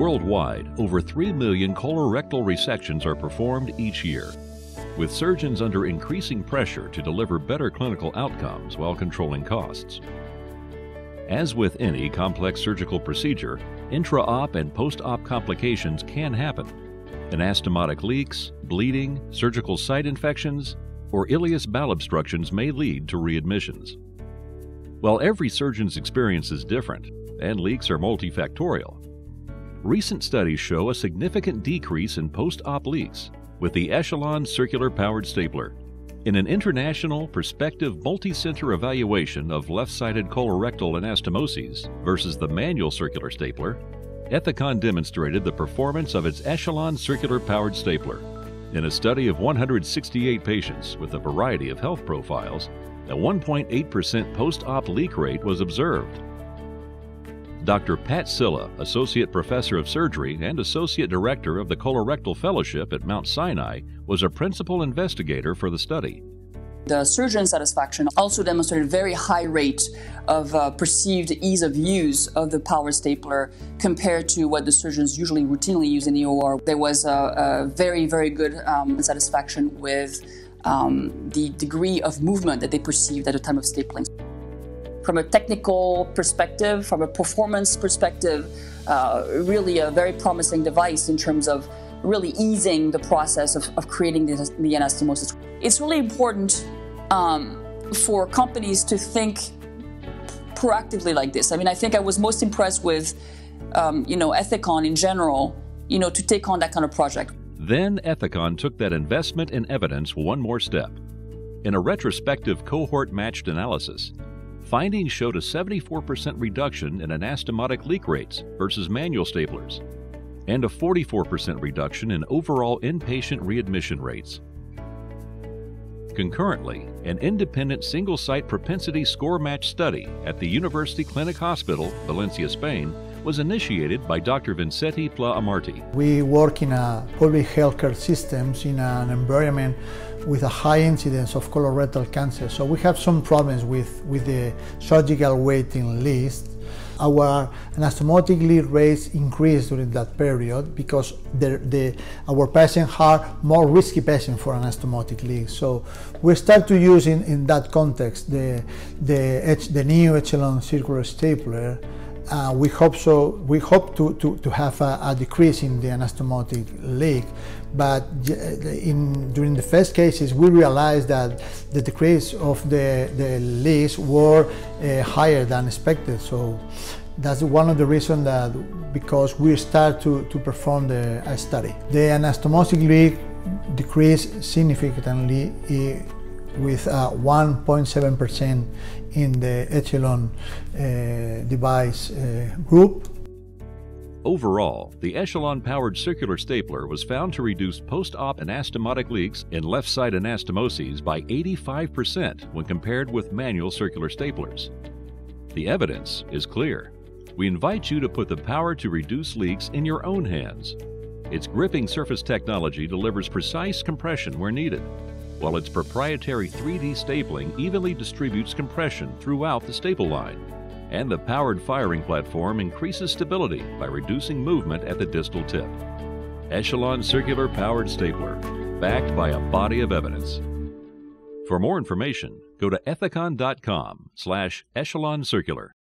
Worldwide, over 3 million colorectal resections are performed each year, with surgeons under increasing pressure to deliver better clinical outcomes while controlling costs. As with any complex surgical procedure, intra-op and post-op complications can happen. Anastomotic leaks, bleeding, surgical site infections, or ileus bowel obstructions may lead to readmissions. While every surgeon's experience is different, and leaks are multifactorial, recent studies show a significant decrease in post-op leaks with the ECHELON circular-powered stapler. In an international, prospective, multi-center evaluation of left-sided colorectal anastomoses versus the manual circular stapler, Ethicon demonstrated the performance of its ECHELON circular-powered stapler. In a study of 168 patients with a variety of health profiles, a 1.8% post-op leak rate was observed. Dr. Pat Silla, Associate Professor of Surgery and Associate Director of the Colorectal Fellowship at Mount Sinai, was a principal investigator for the study. The surgeon satisfaction also demonstrated a very high rate of perceived ease of use of the power stapler compared to what the surgeons usually routinely use in the OR. There was a very, very good satisfaction with the degree of movement that they perceived at the time of stapling. From a technical perspective, from a performance perspective, really a very promising device in terms of really easing the process of creating the anastomosis. It's really important for companies to think proactively like this. I mean, I think I was most impressed with, Ethicon in general, to take on that kind of project. Then Ethicon took that investment in evidence one more step. In a retrospective cohort-matched analysis, findings showed a 74% reduction in anastomotic leak rates versus manual staplers, and a 44% reduction in overall inpatient readmission rates. Concurrently, an independent single-site propensity score match study at the University Clinic Hospital, Valencia, Spain, was initiated by Dr. Vincetti Pla Amarti. We work in a public healthcare systems in an environment with a high incidence of colorectal cancer. So we have some problems with the surgical waiting list. Our anastomotic leak rates increased during that period because our patients are more risky patients for anastomotic leaks. So we start to use in that context the new ECHELON circular stapler. We hope to have a decrease in the anastomotic leak, but during the first cases we realized that the decrease of the leaks were higher than expected. So that's one of the reasons that because we start to perform the study. The anastomotic leak decreased significantly with 1.7% in the ECHELON device group. Overall, the ECHELON-powered circular stapler was found to reduce post-op anastomotic leaks in left-side anastomoses by 85% when compared with manual circular staplers. The evidence is clear. We invite you to put the power to reduce leaks in your own hands. Its gripping surface technology delivers precise compression where needed, while its proprietary 3D stapling evenly distributes compression throughout the staple line. And the powered firing platform increases stability by reducing movement at the distal tip. ECHELON circular powered stapler, backed by a body of evidence. For more information, go to ethicon.com/ECHELON circular.